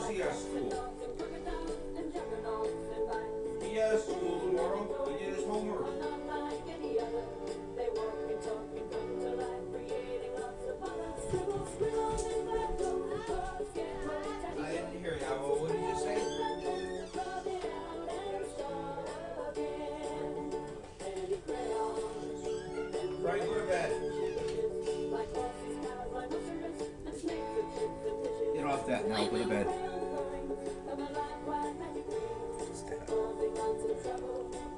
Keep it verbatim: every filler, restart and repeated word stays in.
he has school? He has school tomorrow. He did his homework. I didn't hear you. Well, what did you say? Right, go to bed. Get off that now. Go to bed. Stop.